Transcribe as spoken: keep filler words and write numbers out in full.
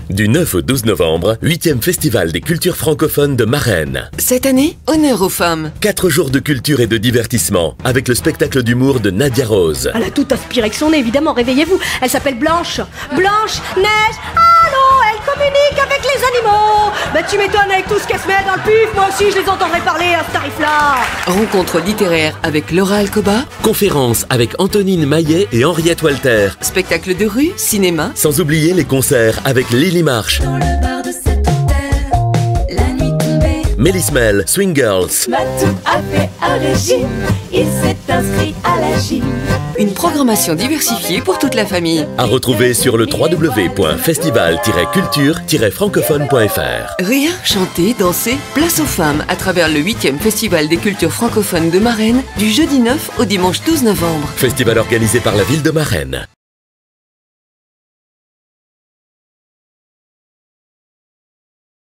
Du neuf au douze novembre, huitième Festival des cultures francophones de Marennes. Cette année, honneur aux femmes. Quatre jours de culture et de divertissement, avec le spectacle d'humour de Nadia Rose. Elle a tout aspiré que son nez, évidemment, réveillez-vous. Elle s'appelle Blanche. Blanche, neige, allô, elle communique avec les animaux. Bah tu m'étonnes avec tout ce qu'elle se met dans le pif, moi aussi je les entendrai parler à ce tarif-là. Rencontre littéraire avec Laura Alcoba. Conférence avec Antonine Maillet et Henriette Walter. Spectacle de rue, cinéma. Sans oublier les concerts avec Lily Marsh, Dans le bar de cet hôtel, la nuit tombée, Mélismel, Swing Girls. Matou a fait un régime, il s'est inscrit à la gym. Une programmation diversifiée pour toute la famille. À retrouver sur le w w w point festival tiret culture tiret francophone point f r. Rire, chanter, danser, place aux femmes à travers le huitième Festival des cultures francophones de Marennes du jeudi neuf au dimanche douze novembre. Festival organisé par la ville de Marennes.